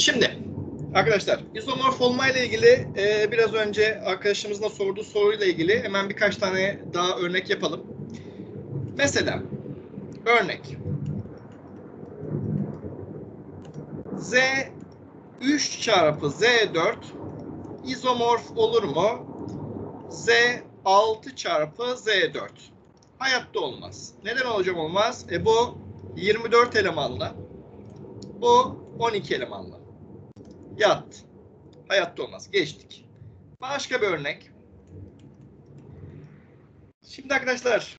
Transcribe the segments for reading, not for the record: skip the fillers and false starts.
Şimdi arkadaşlar izomorf olma ile ilgili biraz önce arkadaşımızın da sorduğu soruyla ilgili hemen birkaç tane daha örnek yapalım. Mesela örnek Z3 çarpı Z4 izomorf olur mu? Z6 çarpı Z4. Hayatta olmaz. Neden hocam olmaz? Bu 24 elemanlı. Bu 12 elemanlı. Yattı. Hayatta olmaz. Geçtik. Başka bir örnek. Şimdi arkadaşlar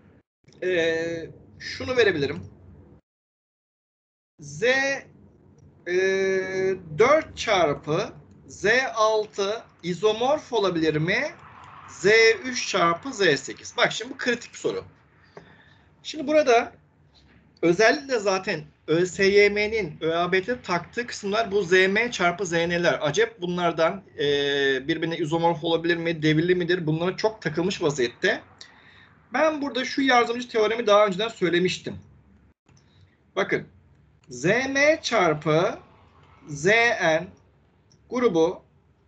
şunu verebilirim. Z4 çarpı Z6 izomorf olabilir mi? Z3 çarpı Z8. Bak şimdi bu kritik bir soru. Şimdi burada özellikle zaten ÖSYM'nin ÖABT'de taktığı kısımlar bu ZM çarpı ZN'ler. Acep bunlardan birbirine izomorf olabilir mi, devirli midir? Bunlara çok takılmış vaziyette. Ben burada şu yardımcı teoremi daha önceden söylemiştim. Bakın. ZM çarpı Zn grubu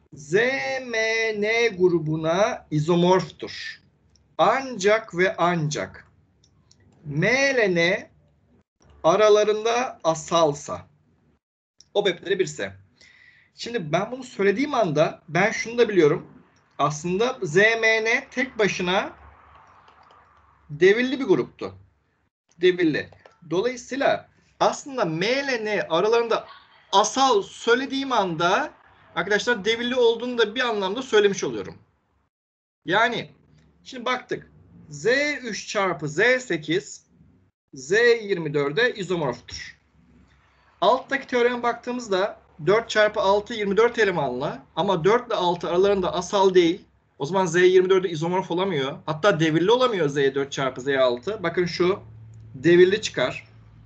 ZMN grubuna izomorftur. Ancak ve ancak M ile N aralarında asalsa. O bepleri birse. Şimdi ben bunu söylediğim anda ben şunu da biliyorum. Aslında ZMN tek başına devirli bir gruptu. Devirli. Dolayısıyla aslında M ile N aralarında asal söylediğim anda arkadaşlar devirli olduğunu da bir anlamda söylemiş oluyorum. Yani şimdi baktık. Z3 çarpı Z8 Z24'e izomorftur. Alttaki teoreme baktığımızda 4 çarpı 6 24 elemanlı ama 4 ile 6 aralarında asal değil. O zaman Z24'de izomorf olamıyor. Hatta devirli olamıyor Z4 çarpı Z6. Bakın şu devirli çıkar.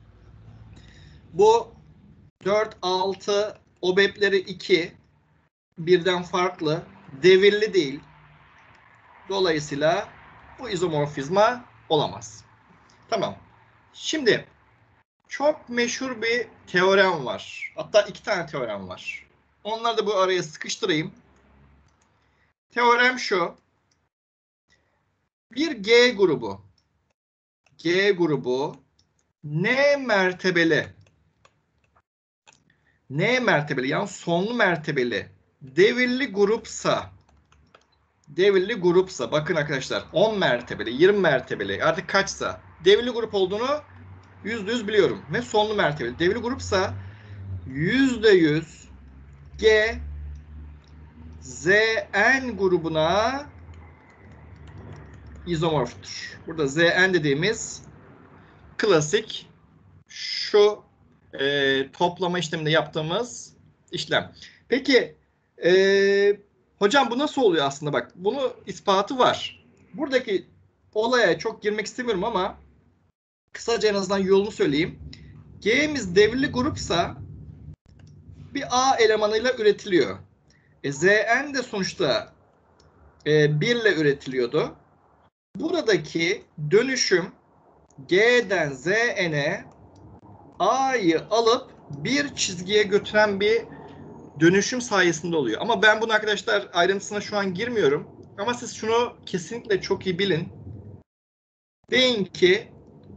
Bu 4, 6 obepleri 2 birden farklı. Devirli değil. Dolayısıyla bu izomorfizma olamaz. Tamam. Şimdi çok meşhur bir teorem var. Hatta 2 tane teorem var. Onları da bu araya sıkıştırayım. Teorem şu. Bir G grubu. G grubu N mertebeli. N mertebeli yani sonlu mertebeli devirli grupsa bakın arkadaşlar 10 mertebeli 20 mertebeli artık kaçsa devirli grup olduğunu %100 biliyorum ve sonlu mertebeli devirli grupsa %100 G Zn grubuna izomorftur. Burada Zn dediğimiz klasik şu toplama işleminde yaptığımız işlem. Peki hocam bu nasıl oluyor aslında? Bak bunun ispatı var. Buradaki olaya çok girmek istemiyorum ama kısaca en azından yolunu söyleyeyim. G'miz devirli grupsa bir A elemanıyla üretiliyor. Zn de sonuçta 1 ile üretiliyordu. Buradaki dönüşüm G'den Zn'e A'yı alıp bir çizgiye götüren bir dönüşüm sayesinde oluyor. Ama ben bunu arkadaşlar ayrıntısına şu an girmiyorum. Ama siz şunu kesinlikle çok iyi bilin. Deyin ki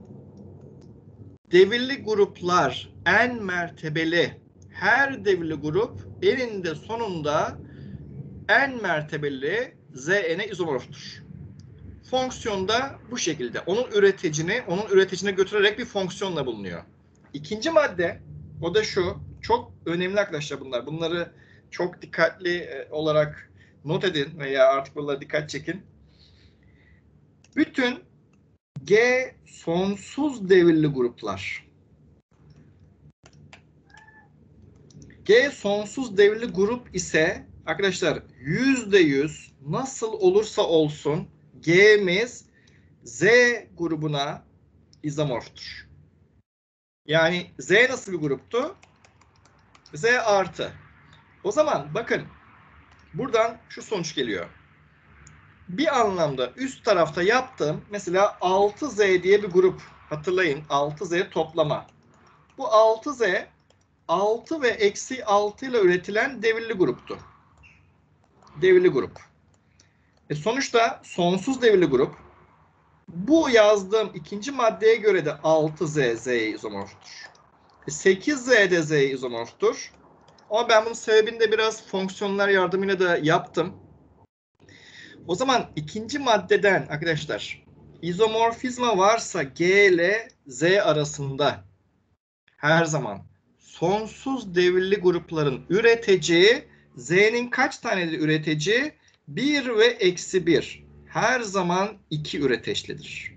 devirli gruplar n mertebeli her devirli grup eninde sonunda n mertebeli Zn'e izomorftur. Fonksiyonda bu şekilde. Onun üreticine götürerek bir fonksiyonla bulunuyor. İkinci madde o da şu. Çok önemli arkadaşlar bunlar. Bunları çok dikkatli olarak not edin veya artık bunlara dikkat çekin. Bütün G sonsuz devirli gruplar. G sonsuz devirli grup ise arkadaşlar %100 nasıl olursa olsun G'miz Z grubuna izomorftur. Yani Z nasıl bir gruptu? Z artı. O zaman bakın buradan şu sonuç geliyor. Bir anlamda üst tarafta yaptığım mesela 6Z diye bir grup hatırlayın 6Z toplama. Bu 6Z 6 ve eksi 6 ile üretilen devirli gruptu. Devirli grup. Sonuçta sonsuz devirli grup. Bu yazdığım ikinci maddeye göre de 6Z Z'ye izomorftur. 8Z de Z'ye izomorftur. Ama ben bunun sebebini de biraz fonksiyonlar yardımıyla da yaptım. O zaman ikinci maddeden arkadaşlar izomorfizma varsa G ile Z arasında her zaman sonsuz devirli grupların üreteceği Z'nin kaç tane de üreteceği 1 ve eksi 1 her zaman 2 üreteçlidir.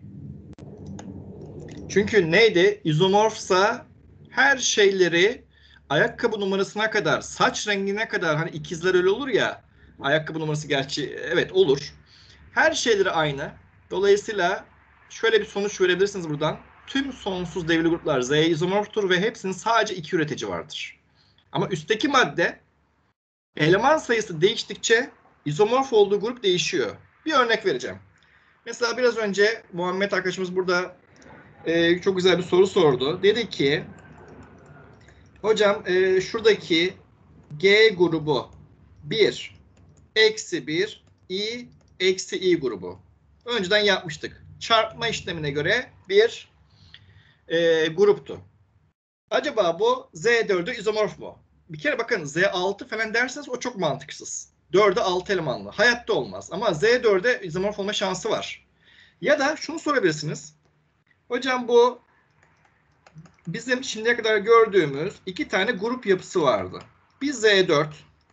Çünkü neydi? İzomorfsa her şeyleri ayakkabı numarasına kadar, saç rengine kadar, hani ikizler öyle olur ya, ayakkabı numarası gerçi evet olur. Her şeyleri aynı. Dolayısıyla şöyle bir sonuç verebilirsiniz buradan. Tüm sonsuz devirli gruplar Z'ye izomorftur ve hepsinin sadece 2 üretici vardır. Ama üstteki madde eleman sayısı değiştikçe izomorf olduğu grup değişiyor. Bir örnek vereceğim. Mesela biraz önce Muhammed arkadaşımız burada çok güzel bir soru sordu. Dedi ki hocam şuradaki G grubu 1 eksi 1 i eksi i grubu. Önceden yapmıştık. Çarpma işlemine göre bir gruptu. Acaba bu Z4'e izomorf mu? Bir kere bakın Z6 falan derseniz o çok mantıksız. 4'e 6 elemanlı. Hayatta olmaz. Ama Z4'e izomorf olma şansı var. Ya da şunu sorabilirsiniz. Hocam bu bizim şimdiye kadar gördüğümüz 2 tane grup yapısı vardı. Bir Z4,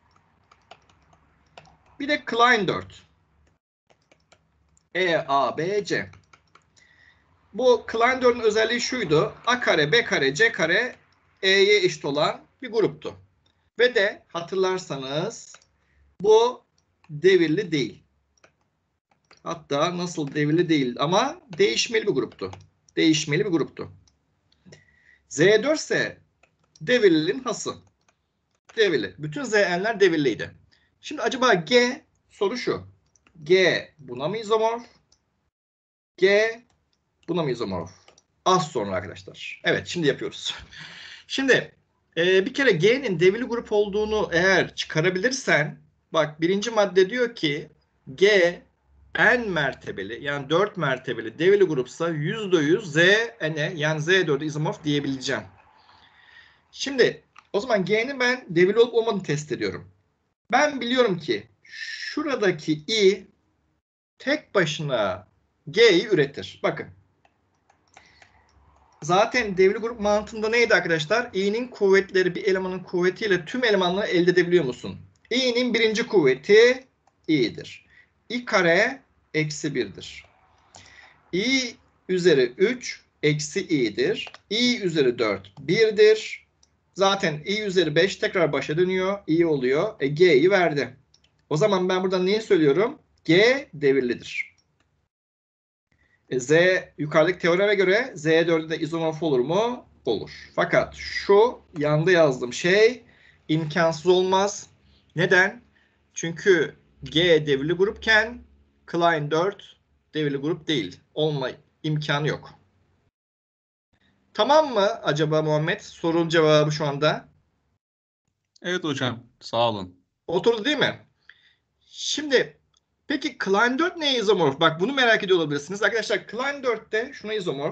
bir de Klein 4. E, A, B, C. Bu Klein 4'ün özelliği şuydu. A kare, B kare, C kare E'ye eşit olan bir gruptu. Ve de hatırlarsanız bu devirli değil. Hatta nasıl devirli değil ama değişmeli bir gruptu. Değişmeli bir gruptu. Z4 ise devirliliğin hası. Devirli. Bütün Zn'ler devirliydi. Şimdi acaba G, soru şu. G buna mı izomorf? G buna mı izomorf? Az sonra arkadaşlar. Evet, şimdi yapıyoruz. Şimdi bir kere G'nin devirli grup olduğunu eğer çıkarabilirsen, bak birinci madde diyor ki G n mertebeli, yani 4 mertebeli devirli grupsa %100 Zn'e, yani Z4'e izomorf diyebileceğim. Şimdi o zaman G'nin ben devirli olup olmadığını test ediyorum. Ben biliyorum ki şuradaki i tek başına G'yi üretir. Bakın. Zaten devirli grup mantığında neydi arkadaşlar? İ'nin kuvvetleri bir elemanın kuvvetiyle tüm elemanları elde edebiliyor musun? İ'nin birinci kuvveti i'dir. I kare eksi 1'dir. I üzeri 3 eksi i'dir. I üzeri 4 1'dir. Zaten i üzeri 5 tekrar başa dönüyor. I oluyor. G'yi verdi. O zaman ben buradan neyi söylüyorum? G devirlidir. Z yukarıdaki teoreme göre Z4'de de izomorf olur mu? Olur. Fakat şu yanda yazdığım şey imkansız olmaz. Neden? Çünkü G devirli grupken Klein 4 devirli grup değil. Olma imkanı yok. Tamam mı acaba Muhammed? Sorunun cevabı şu anda. Evet hocam, sağ olun. Oturdu değil mi? Şimdi peki Klein 4 neye izomorf? Bak bunu merak ediyor olabilirsiniz. Arkadaşlar Klein 4'te şuna izomorf.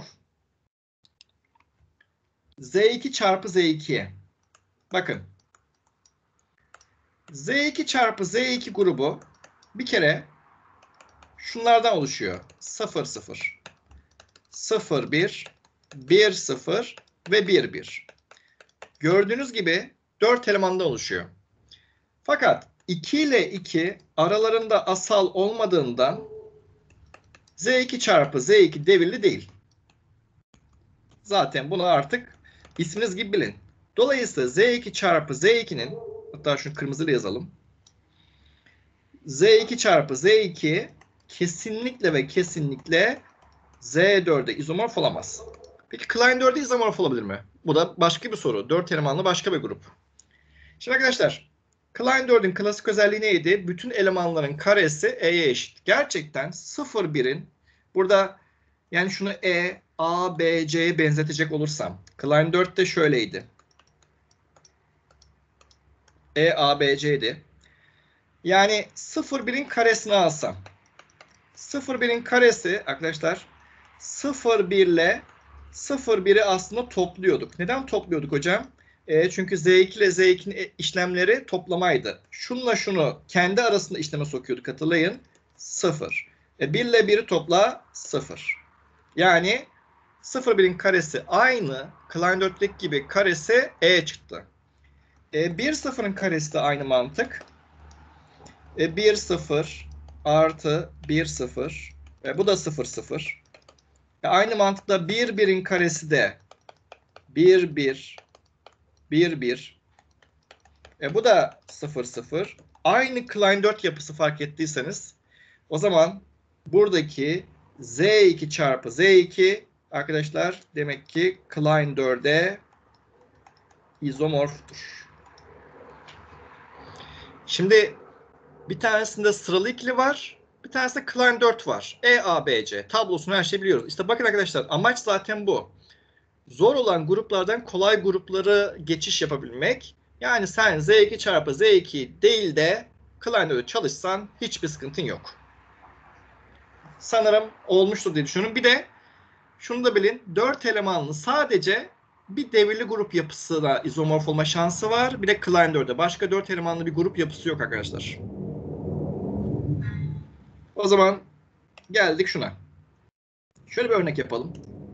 Z2 çarpı Z2'ye. Bakın. Z2 çarpı Z2 grubu bir kere şunlardan oluşuyor. 0, 0. 0, 1. 1, 0 ve 1, 1. Gördüğünüz gibi 4 elemandan oluşuyor. Fakat 2 ile 2 aralarında asal olmadığından Z2 çarpı Z2 devirli değil. Zaten bunu artık isminiz gibi bilin. Dolayısıyla Z2 çarpı Z2'nin, hatta şunu kırmızıyla yazalım. Z2 çarpı Z2 kesinlikle ve kesinlikle Z4'e izomorf olamaz. Peki Klein 4'e izomorf olabilir mi? Bu da başka bir soru. 4 elemanlı başka bir grup. Şimdi arkadaşlar Klein 4'ün klasik özelliği neydi? Bütün elemanların karesi E'ye eşit. Gerçekten 0, 1'in burada yani şunu E, A, B, C'ye benzetecek olursam Klein 4'te şöyleydi. E, A, B, C'ydi. Yani 0,1'in karesini alsam. 0,1'in karesi arkadaşlar 0,1 ile 0,1'i aslında topluyorduk. Neden topluyorduk hocam? Çünkü Z2 ile Z2'nin işlemleri toplamaydı. Şunla şunu kendi arasında işleme sokuyorduk, hatırlayın. 0. 1 ile 1'i topla 0. Yani 0,1'in karesi aynı. Klein dörtlik gibi karesi E çıktı. 1 0'ın karesi de aynı mantık. 1 0 artı 1 0. Bu da 0 0. Aynı mantıkla 1 1'in karesi de 1 1 1 1. Bu da 0 0. Aynı Klein 4 yapısı fark ettiyseniz o zaman buradaki Z2 çarpı Z2 arkadaşlar demek ki Klein 4'e izomorftur. Şimdi bir tanesinde sıralı ikili var. Bir tanesinde Klein 4 var. E, A, B, C. Tablosunu her şeyi biliyoruz. İşte bakın arkadaşlar, amaç zaten bu. Zor olan gruplardan kolay grupları geçiş yapabilmek. Yani sen Z2 çarpı Z2 değil de Klein 4'ü çalışsan hiçbir sıkıntın yok. Sanırım olmuştur diye düşünüyorum. Bir de şunu da bilin. 4 elemanlı sadece bir devirli grup yapısına izomorf olma şansı var. Bir de Klein 4'e. Başka 4 elemanlı bir grup yapısı yok arkadaşlar. O zaman geldik şuna. Şöyle bir örnek yapalım.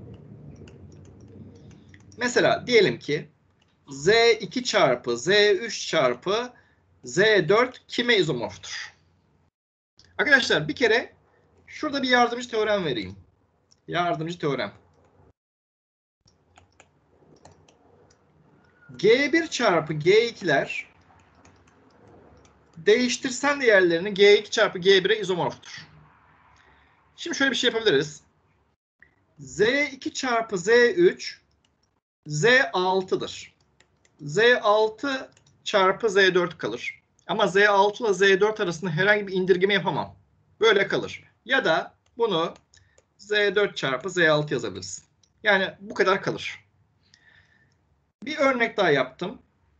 Mesela diyelim ki Z2 çarpı Z3 çarpı Z4 kime izomorftur? Arkadaşlar bir kere şurada bir yardımcı teorem vereyim. Yardımcı teorem. G1 çarpı G2'ler değiştirsen de yerlerini G2 çarpı G1'e izomorftur. Şimdi şöyle bir şey yapabiliriz. Z2 çarpı Z3 Z6'dır. Z6 çarpı Z4 kalır. Ama Z6 ile Z4 arasında herhangi bir indirgeme yapamam. Böyle kalır. Ya da bunu Z4 çarpı Z6 yazabiliriz. Yani bu kadar kalır. Bir örnek daha yaptım.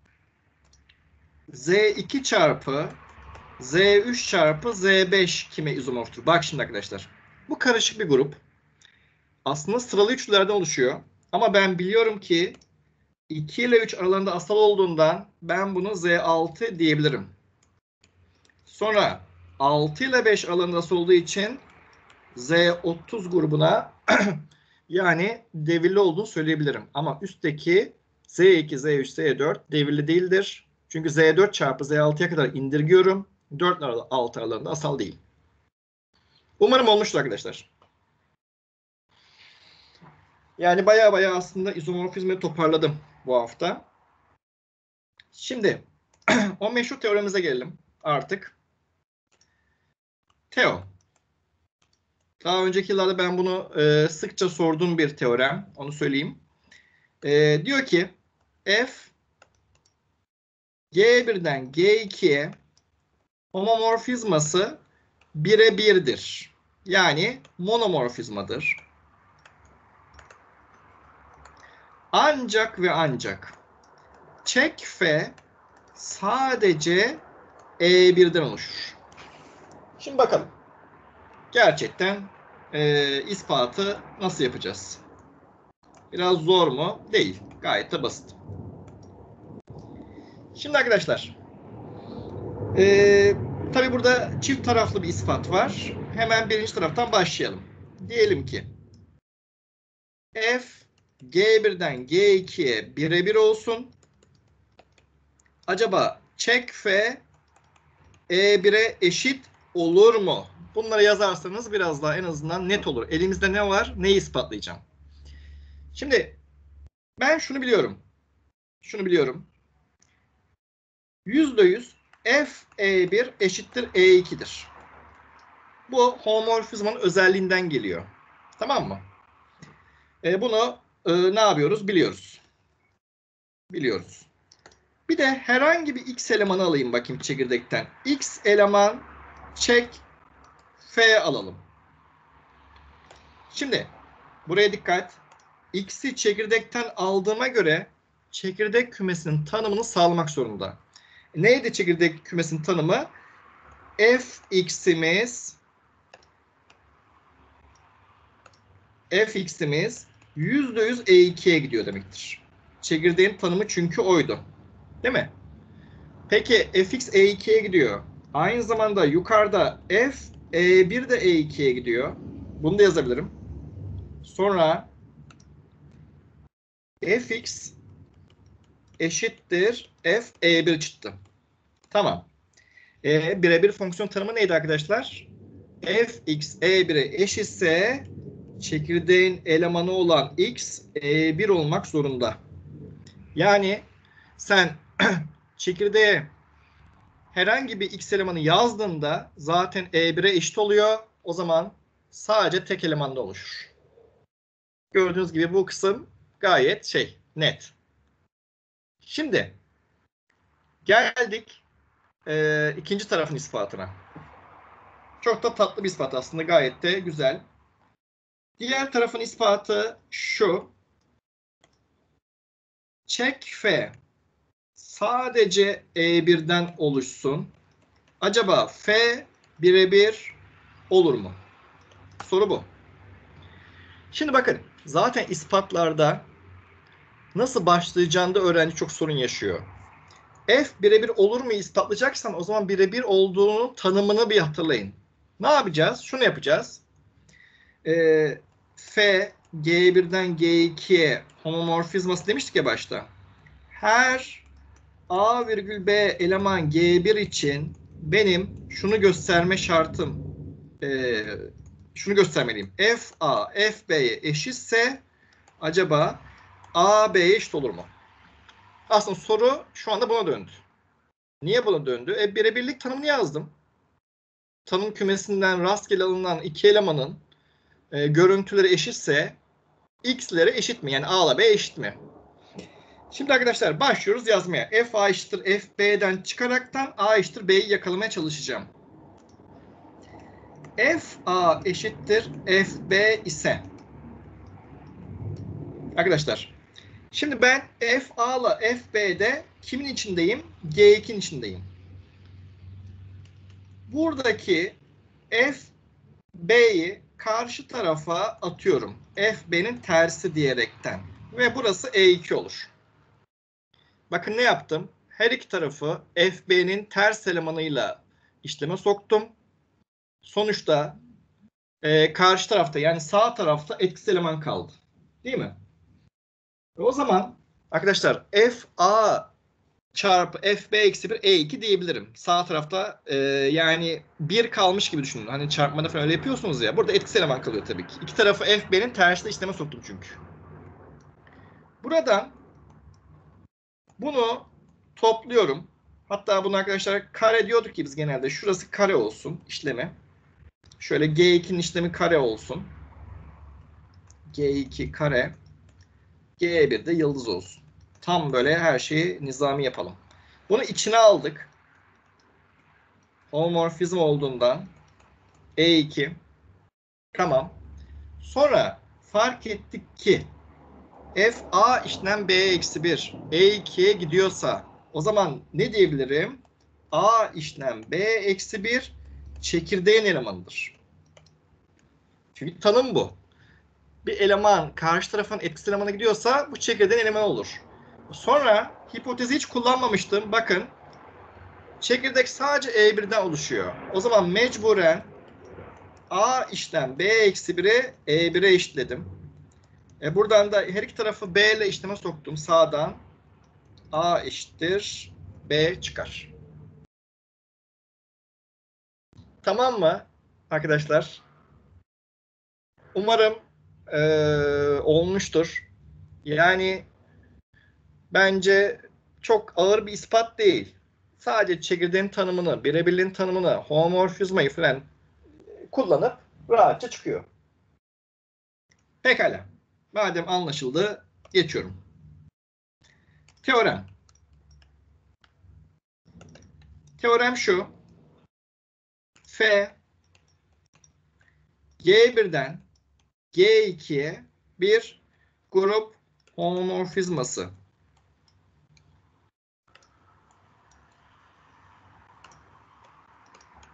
Z2 çarpı Z3 çarpı Z5 kime izomorftur? Bak şimdi arkadaşlar. Bu karışık bir grup. Aslında sıralı üçlülerden oluşuyor. Ama ben biliyorum ki 2 ile 3 aralarında asal olduğundan ben bunu Z6 diyebilirim. Sonra 6 ile 5 aralarında asal olduğu için Z30 grubuna yani devirli olduğunu söyleyebilirim. Ama üstteki Z2, Z3, Z4 devirli değildir. Çünkü Z4 çarpı Z6'ya kadar indirgiyorum. 4 ile 6 aralarında asal değil. Umarım olmuştur arkadaşlar. Yani baya aslında izomorfizmi toparladım bu hafta. Şimdi o meşhur teoremize gelelim artık. Teo. Daha önceki yıllarda ben bunu sıkça sorduğum bir teorem. Onu söyleyeyim. Diyor ki F G1'den G2'ye homomorfizması 1'e 1'dir. Yani monomorfizmadır. Ancak ve ancak çek F sadece E1'den oluşur. Şimdi bakalım. Gerçekten ispatı nasıl yapacağız? Biraz zor mu? Değil. Gayet de basit. Şimdi arkadaşlar tabi burada çift taraflı bir ispat var. Hemen birinci taraftan başlayalım. Diyelim ki F G1'den G2'ye birebir olsun. Acaba çek F E1'e eşit olur mu? Bunları yazarsanız biraz daha en azından net olur. Elimizde ne var? Neyi ispatlayacağım? Şimdi ben şunu biliyorum. Şunu biliyorum. %100 F E1 eşittir E2'dir. Bu homomorfizmanın özelliğinden geliyor. Tamam mı? Bunu ne yapıyoruz? Biliyoruz. Biliyoruz. Bir de herhangi bir x elemanı alayım bakayım çekirdekten. X eleman çek F alalım. Şimdi buraya dikkat. X'i çekirdekten aldığıma göre çekirdek kümesinin tanımını sağlamak zorunda. Neydi çekirdek kümesinin tanımı? fx'imiz %100 E2'ye gidiyor demektir. Çekirdeğin tanımı çünkü oydu. Değil mi? Peki fx E2'ye gidiyor. Aynı zamanda yukarıda f E1 de E2'ye gidiyor. Bunu da yazabilirim. Sonra fx eşittir f E1 çıktı. Tamam. Birebir fonksiyon tanımı neydi arkadaşlar? Fx E1'e eşitse çekirdeğin elemanı olan x E1 olmak zorunda. Yani sen çekirdeğe herhangi bir x elemanı yazdığında zaten E1'e eşit oluyor. O zaman sadece tek elemanda oluşur. Gördüğünüz gibi bu kısım gayet net. Şimdi geldik ikinci tarafın ispatına. Çok da tatlı bir ispat aslında, gayet de güzel. Diğer tarafın ispatı şu. Çek f sadece E1'den oluşsun. Acaba f birebir olur mu? Soru bu. Şimdi bakın, zaten ispatlarda nasıl başlayacağında öğrenci çok sorun yaşıyor. F birebir olur mu ispatlayacaksan o zaman birebir olduğunu tanımını bir hatırlayın. Ne yapacağız? Şunu yapacağız. F G1'den G2'ye homomorfizması demiştik ya başta. Her A virgül B eleman G1 için benim şunu gösterme şartım, şunu göstermeliyim. F A F B'ye eşitse acaba A B'ye eşit olur mu? Aslında soru şu anda buna döndü. Niye buna döndü? Birebirlik tanımını yazdım. Tanım kümesinden rastgele alınan iki elemanın görüntüleri eşitse x'leri eşit mi? Yani A ile B eşit mi? Şimdi arkadaşlar başlıyoruz yazmaya. F A eşittir F B'den çıkaraktan A eşittir B'yi yakalamaya çalışacağım. F A eşittir F B ise arkadaşlar, şimdi ben F A ile F B'de kimin içindeyim? G2'nin içindeyim. Buradaki F B'yi karşı tarafa atıyorum. F B'nin tersi diyerekten. Ve burası E2 olur. Bakın ne yaptım? Her iki tarafı F B'nin ters elemanıyla işleme soktum. Sonuçta karşı tarafta, yani sağ tarafta etkisiz eleman kaldı. Değil mi? O zaman arkadaşlar f a çarpı f b eksi 1 e2 diyebilirim. Sağ tarafta yani 1 kalmış gibi düşünün. Hani çarpmada falan öyle yapıyorsunuz ya. Burada etkisiz eleman kalıyor tabii ki. İki tarafı f b'nin tersine işleme soktum çünkü. Buradan bunu topluyorum. Hatta bunu arkadaşlar kare diyorduk ki biz genelde. Şurası kare olsun işlemi. Şöyle G2'nin işlemi kare olsun. G2 kare. G1 de yıldız olsun. Tam böyle her şeyi nizami yapalım. Bunu içine aldık. Homomorfizm olduğundan E2. Tamam. Sonra fark ettik ki F A işlem B eksi 1 E2'ye gidiyorsa o zaman ne diyebilirim? A işlem B eksi 1 çekirdeğin elemanıdır. Çünkü tanım bu. Bir eleman karşı tarafın etkisiz elemana gidiyorsa bu çekirdeğin elemanı olur. Sonra hipotezi hiç kullanmamıştım. Bakın, çekirdek sadece E1'den oluşuyor. O zaman mecburen A işlem B eksi 1'i E1'e eşitledim. Buradan da her iki tarafı B ile işleme soktum. Sağdan A eşittir B çıkar. Tamam mı arkadaşlar? Umarım olmuştur. Yani bence çok ağır bir ispat değil. Sadece çekirdeğin tanımını, birebirliğin tanımını, homomorfizmayı falan kullanıp rahatça çıkıyor. Pekala. Madem anlaşıldı, geçiyorum. Teorem. Teorem şu. F G1'den G2'ye bir grup homomorfizması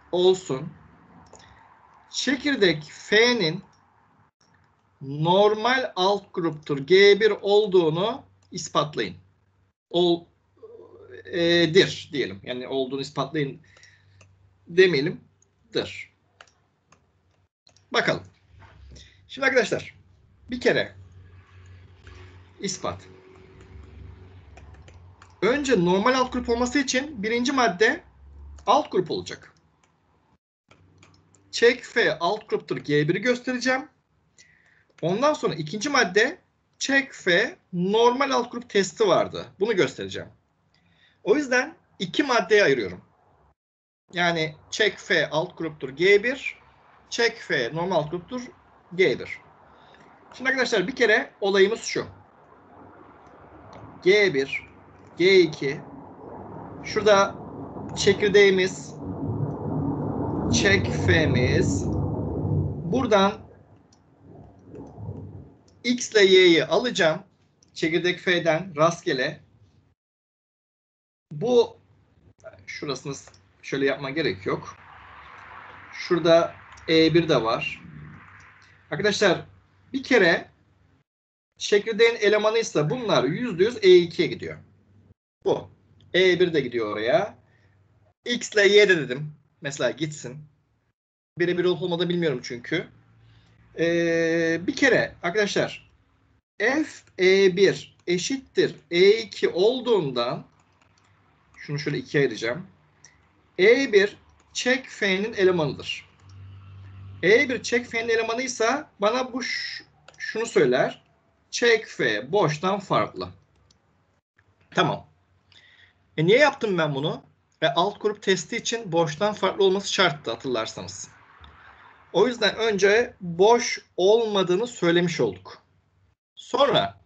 olsun. Çekirdek F'nin normal alt gruptur G1 olduğunu ispatlayın. Dir diyelim. Yani olduğunu ispatlayın demeyelim. Dır. Bakalım. Şimdi arkadaşlar bir kere ispat. Önce normal alt grup olması için birinci madde alt grup olacak. Çek F alt gruptur G1'i göstereceğim. Ondan sonra ikinci madde çek F normal alt grup testi vardı. Bunu göstereceğim. O yüzden iki maddeye ayırıyorum. Yani çek F alt gruptur G1, çek F normal alt gruptur G1. Şimdi arkadaşlar bir kere olayımız şu. G1, G2, şurada çekirdeğimiz, çek F'miz, buradan X ile Y'yi alacağım. Çekirdek F'den rastgele. Bu şurasını şöyle yapma gerek yok. Şurada E1 de var. Arkadaşlar bir kere çekirdeğin elemanıysa bunlar %100 E2'ye gidiyor. Bu. E1 de gidiyor oraya. X ile Y de dedim. Mesela gitsin. Birebir olup olmadığını bilmiyorum çünkü. Bir kere arkadaşlar F E1 eşittir E2 olduğundan şunu şöyle ikiye ayıracağım. E1 çek F'nin elemanıdır. E1 çek F'nin elemanıysa bana bu şunu söyler. Çek F boştan farklı. Tamam. Niye yaptım ben bunu? Alt grup testi için boştan farklı olması şarttı hatırlarsanız. O yüzden önce boş olmadığını söylemiş olduk. Sonra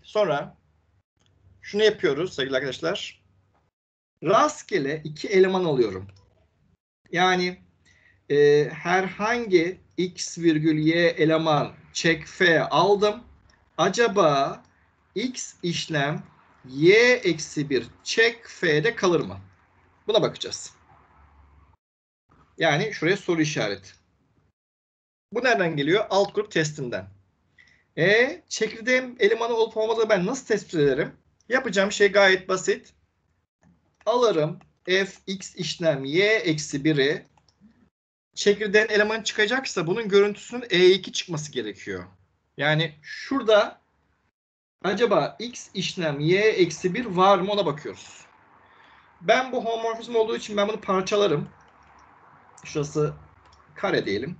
şunu yapıyoruz sevgili arkadaşlar. Rastgele iki eleman alıyorum. Yani herhangi x virgül y eleman çek F aldım. Acaba x işlem y eksi 1 çek F'de kalır mı? Buna bakacağız. Yani şuraya soru işareti. Bu nereden geliyor? Alt grup testinden. Çekirdeğin elemanı olup olmadığını ben nasıl tespit ederim? Yapacağım şey gayet basit. Alırım fx işlem y eksi 1'i. Çekirdeğin elemanı çıkacaksa bunun görüntüsünün E2 çıkması gerekiyor. Yani şurada acaba x işlem y eksi 1 var mı ona bakıyoruz. Ben bu homomorfizm olduğu için ben bunu parçalarım. Şurası kare diyelim.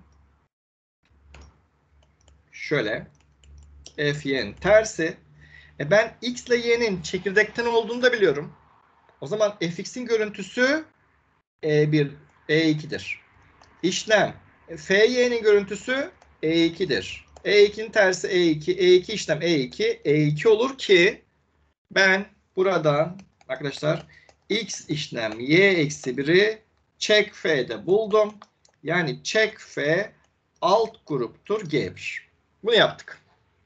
Şöyle. F y'nin tersi. Ben x ile y'nin çekirdekten olduğunu da biliyorum. O zaman fx'in görüntüsü E1, E2'dir. İşlem f y'nin görüntüsü E2'dir. E2'nin tersi E2, E2 işlem E2, E2 olur ki ben buradan arkadaşlar x işlem y eksi 1'i çek F'de buldum. Yani çek F alt gruptur G1. Bunu yaptık.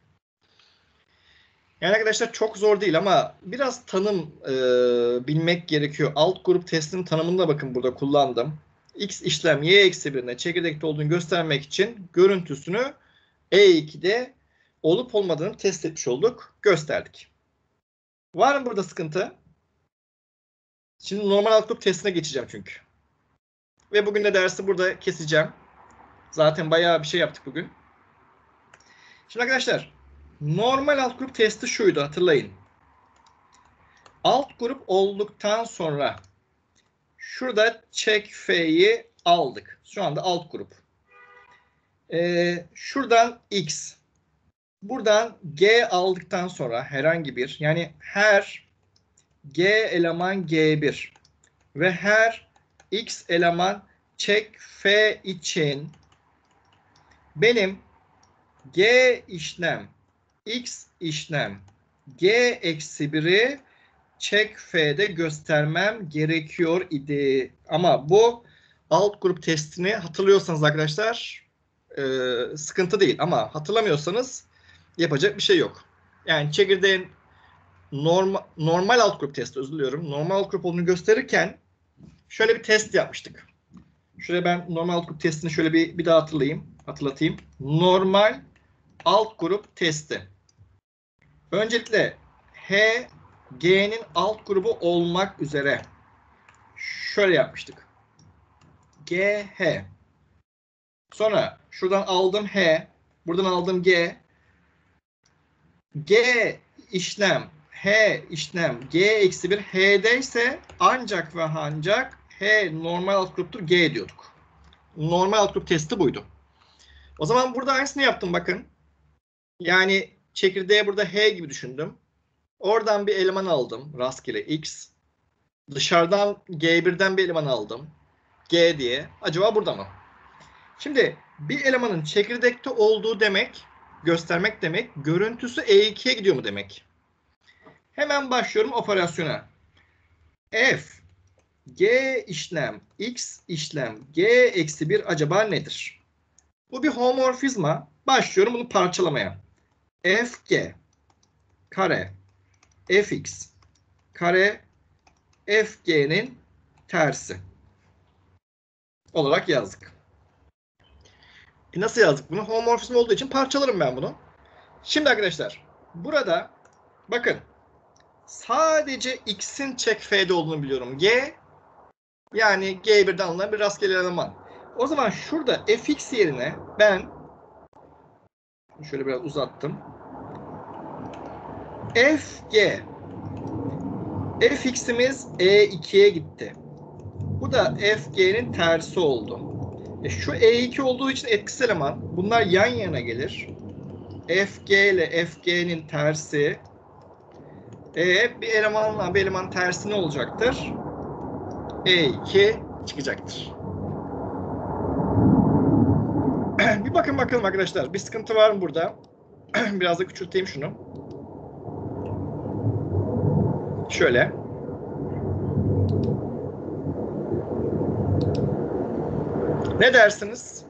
Yani arkadaşlar çok zor değil ama biraz tanım bilmek gerekiyor. Alt grup testinin tanımını da bakın burada kullandım. X işlem y eksi 1'ine çekirdekte olduğunu göstermek için görüntüsünü E2'de olup olmadığını test etmiş olduk. Gösterdik. Var mı burada sıkıntı? Şimdi normal alt grup testine geçeceğim çünkü. Ve bugün de dersi burada keseceğim. Zaten bayağı bir şey yaptık bugün. Şimdi arkadaşlar normal alt grup testi şuydu hatırlayın. Alt grup olduktan sonra şurada çek F'yi aldık. Şu anda alt grup. Şuradan X. Buradan G aldıktan sonra herhangi bir yani her G eleman G1 ve her X eleman çek F için benim G işlem X işlem G eksi 1'i çek F'de göstermem gerekiyor idi. Ama bu alt grup testini hatırlıyorsanız arkadaşlar sıkıntı değil. Ama hatırlamıyorsanız yapacak bir şey yok. Yani çekirdeğin normal alt grup testi özür diliyorum. Normal alt grup olduğunu gösterirken şöyle bir test yapmıştık. Şuraya ben normal alt grup testini şöyle bir daha hatırlatayım. Normal alt grup testi. Öncelikle H, G'nin alt grubu olmak üzere şöyle yapmıştık. G, H. Sonra şuradan aldım H, buradan aldım G. G işlem, H işlem, G eksi 1, H'de ise ancak ve ancak H normal alt gruptur G diyorduk. Normal alt grup testi buydu. O zaman burada aynısını yaptım bakın. Yani çekirdeğe burada H gibi düşündüm. Oradan bir eleman aldım. Rastgele X. Dışarıdan G1'den bir eleman aldım. G diye. Acaba burada mı? Şimdi bir elemanın çekirdekte olduğu demek, göstermek demek, görüntüsü E2'ye gidiyor mu demek. Hemen başlıyorum operasyona. F, G işlem, X işlem, G eksi 1 acaba nedir? Bu bir homorfizma. Başlıyorum bunu parçalamaya. Fg kare Fx kare Fg'nin tersi olarak yazdık. Nasıl yazdık bunu? Homorfizm olduğu için parçalarım ben bunu. Şimdi arkadaşlar burada bakın sadece x'in çek f'de olduğunu biliyorum. G yani G1'den alınan bir rastgele eleman. O zaman şurada fx yerine ben şöyle biraz uzattım. Fg fx'imiz E2'ye gitti. Bu da Fg'nin tersi oldu. Şu E2 olduğu için etkisiz eleman. Bunlar yan yana gelir. Fg ile Fg'nin tersi. Bir elemanla bir elemanın tersi ne olacaktır? E2 çıkacaktır. Bir bakın bakalım arkadaşlar. Bir sıkıntı var mı burada? Biraz da küçülteyim şunu. Şöyle. Ne dersiniz?